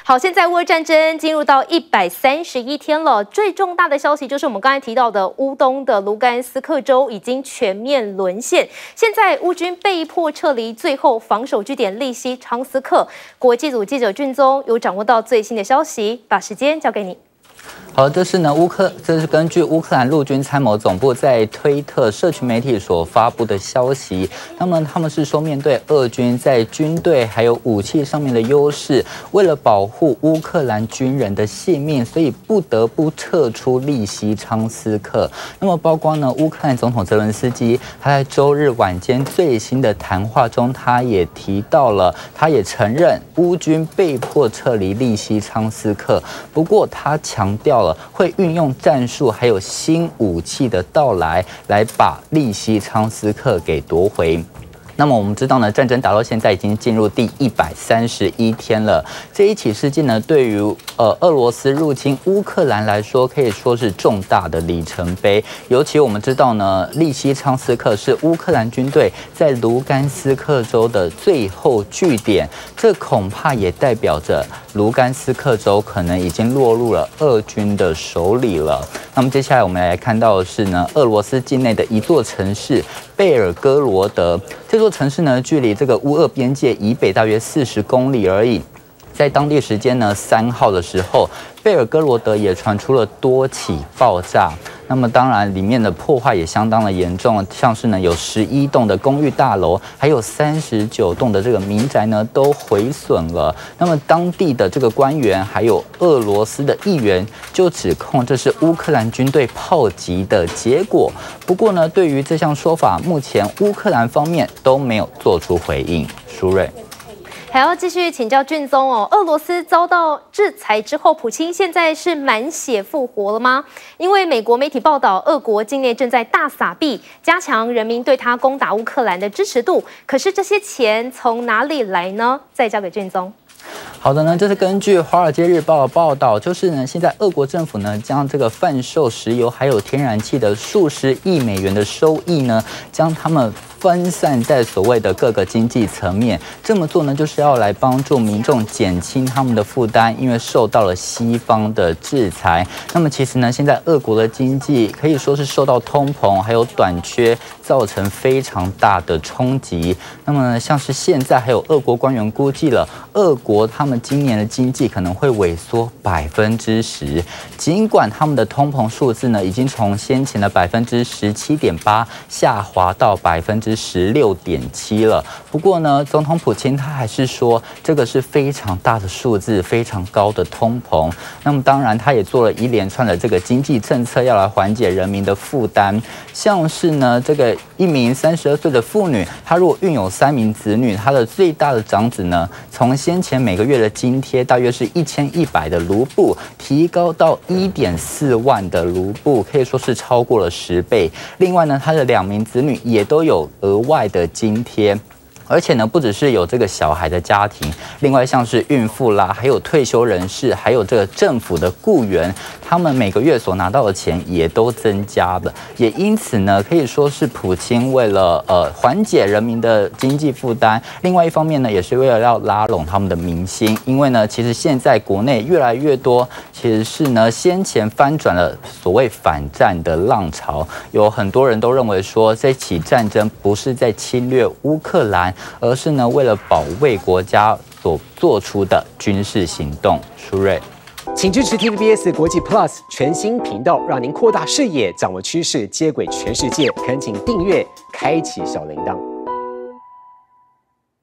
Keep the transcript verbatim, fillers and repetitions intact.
好，现在乌俄战争进入到一百三十一天了，最重大的消息就是我们刚才提到的乌东的卢甘斯克州已经全面沦陷，现在乌军被迫撤离最后防守据点利西昌斯克。国际组记者俊宗有掌握到最新的消息，把时间交给你。 好，这是呢乌克，这是根据乌克兰陆军参谋总部在推特社群媒体所发布的消息。那么他们是说，面对俄军在军队还有武器上面的优势，为了保护乌克兰军人的性命，所以不得不撤出利西昌斯克。那么包括呢，乌克兰总统泽伦斯基，他在周日晚间最新的谈话中，他也提到了，他也承认乌军被迫撤离利西昌斯克。不过他强调了。 会运用战术还有新武器的到来，来把利西昌斯克给夺回。 那么我们知道呢，战争打到现在已经进入第一百三十一天了。这一起事件呢，对于呃俄罗斯入侵乌克兰来说，可以说是重大的里程碑。尤其我们知道呢，利西昌斯克是乌克兰军队在卢甘斯克州的最后据点，这恐怕也代表着卢甘斯克州可能已经落入了俄军的手里了。那么接下来我们来看到的是呢，俄罗斯境内的一座城市贝尔哥罗德。 这座城市呢，距离这个乌俄边界以北大约四十公里而已。在当地时间呢，三号的时候，贝尔哥罗德也传出了多起爆炸。那么当然，里面的破坏也相当的严重，像是呢有十一栋的公寓大楼，还有三十九栋的这个民宅呢都毁损了。那么当地的这个官员还有俄罗斯的议员就指控这是乌克兰军队炮击的结果。不过呢，对于这项说法，目前乌克兰方面都没有做出回应。舒瑞。 还要继续请教俊宗哦，俄罗斯遭到制裁之后，普京现在是满血复活了吗？因为美国媒体报道，俄国境内正在大撒币，加强人民对他攻打乌克兰的支持度。可是这些钱从哪里来呢？再交给俊宗。 好的呢，这是根据《华尔街日报》的报道，就是呢，现在俄国政府呢将这个贩售石油还有天然气的数十亿美元的收益呢，将他们分散在所谓的各个经济层面。这么做呢，就是要来帮助民众减轻他们的负担，因为受到了西方的制裁。那么其实呢，现在俄国的经济可以说是受到通膨还有短缺造成非常大的冲击。那么呢，像是现在还有俄国官员估计了，俄国他们 今年的经济可能会萎缩百分之十，尽管他们的通膨数字呢，已经从先前的百分之十七点八下滑到百分之十六点七了。不过呢，总统普京他还是说，这个是非常大的数字，非常高的通膨。那么当然，他也做了一连串的这个经济政策，要来缓解人民的负担，像是呢，这个一名三十二岁的妇女，她如果育有三名子女，她的最大的长子呢，从先前每个月的 津贴大约是一千一百的卢布，提高到一点四万的卢布，可以说是超过了十倍。另外呢，他的两名子女也都有额外的津贴。 而且呢，不只是有这个小孩的家庭，另外像是孕妇啦，还有退休人士，还有这个政府的雇员，他们每个月所拿到的钱也都增加了。也因此呢，可以说是普京为了呃缓解人民的经济负担，另外一方面呢，也是为了要拉拢他们的民心。因为呢，其实现在国内越来越多，其实是呢先前翻转了所谓反战的浪潮，有很多人都认为说，这起战争不是在侵略乌克兰。 而是呢，为了保卫国家所做出的军事行动。舒瑞， 请支持 T V B S 国际 Plus 全新频道，让您扩大视野，掌握趋势，接轨全世界。恳请订阅，开启小铃铛。